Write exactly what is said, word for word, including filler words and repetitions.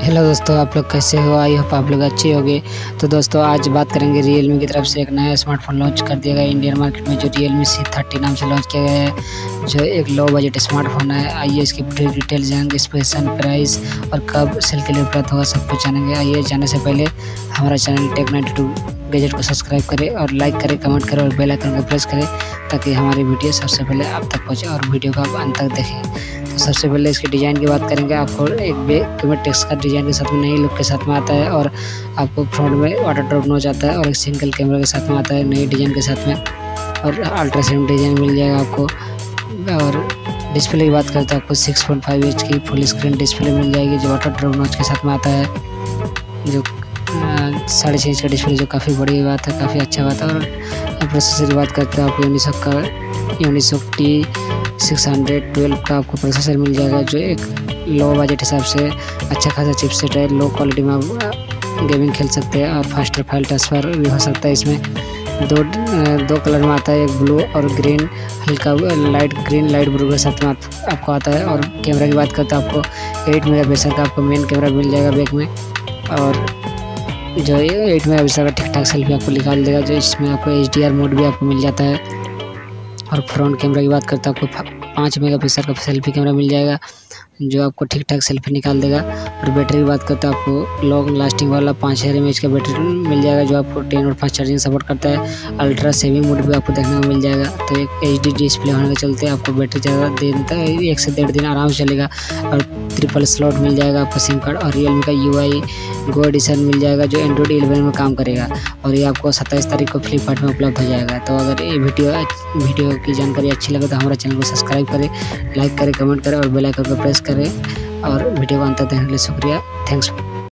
Hello दोस्तों, आप लोग कैसे हो? आई होप आप लोग अच्छे होंगे। तो दोस्तों आज बात करेंगे रियलमी की तरफ से एक नया स्मार्टफोन लॉन्च कर दिया गया इंडियन मार्केट में, जो रियलमी सी थर्टी नाम से लॉन्च किया गया है, जो एक लो बजट स्मार्टफोन है। आइए इसकी पूरी डिटेल जानेंगे, स्पेसिफिकेशन, प्राइस और कब सेल के लिए उपलब्ध होगा, सब कुछ जानेंगे। आइए जाने से पहले हमारा channel tech ninety two gadget को सब्सक्राइब करें और लाइक करें, कमेंट करें और बेल आइकन को प्रेस करें ताकि हमारी वीडियो सबसे पहले आप तक पहुँचे और वीडियो को आप अंत तक देखें। तो सबसे पहले इसके डिज़ाइन की बात करेंगे। आपको एक बेकमेट टेक्स्ट का डिज़ाइन के साथ में नई लुक के साथ में आता है और आपको फ्रंट में वाटर ड्रॉप नॉच आता है और एक सिंगल कैमरा के साथ में आता है नई डिज़ाइन के साथ में, और अल्ट्रासाउंड डिज़ाइन मिल जाएगा आपको। और डिस्प्ले की बात करते हैं, आपको सिक्स पॉइंट फाइव इंच की फुल स्क्रीन डिस्प्ले मिल जाएगी जो वाटर ड्रॉप नॉच के साथ में आता है, जो साढ़े छः इंच का डिस्प्ले, जो काफ़ी बड़ी बात है, काफ़ी अच्छा बात है। और प्रोसेसर की बात करते हैं, आपको यूनिसॉक का Unisoc T six hundred twelve का आपको प्रोसेसर मिल जाएगा, जो एक लो बजट हिसाब से अच्छा खासा चिपसेट है। लो क्वालिटी में आप गेमिंग खेल सकते हैं और फास्टर फाइल ट्रांसफ़र भी हो सकता है। इसमें दो दो कलर में आता है, एक ब्लू और ग्रीन, हल्का लाइट ग्रीन लाइट ब्लू के साथ में आप, आपको आता है। और कैमरा की बात करते हैं, आपको एट मेगा पिक्सल का आपको मेन कैमरा मिल जाएगा बैक में, और जो एट मेगा पिक्सल का ठीक ठाक सेल्फी आपको निकाल देगा, जो इसमें आपको एच डी आर मोड भी आपको मिल जाता है। और फ्रंट कैमरा की बात करते हैं, आपको पाँच मेगा पिक्सल का सेल्फी कैमरा मिल जाएगा जो आपको ठीक ठाक सेल्फी निकाल देगा। और बैटरी की बात करते हैं, आपको लॉन्ग लास्टिंग वाला पाँच हज़ार एम एच का बैटरी मिल जाएगा जो आपको टेन और फास्ट चार्जिंग सपोर्ट करता है। अल्ट्रा सेविंग मोड भी आपको देखने को मिल जाएगा। तो एक एच डी डिस्प्ले होने के चलते आपको बैटरी ज़्यादा दिन तक एक से डेढ़ दिन आराम से चलेगा। और ट्रिपल स्लॉट मिल जाएगा आपको सिम कार्ड, और रियलमी का यू आई गो एडिशन मिल जाएगा जो एंड्रॉइड इलेवन में काम करेगा, और ये आपको सत्ताईस तारीख को फ्लिपकार्ट में उपलब्ध हो जाएगा। तो अगर ये वीडियो वीडियो की जानकारी अच्छी लगे तो हमारे चैनल को सब्सक्राइब करें, लाइक करें, कमेंट करें और बेल आइकन को प्रेस करें। और वीडियो को अंत तक देखने के लिए शुक्रिया। थैंक्स।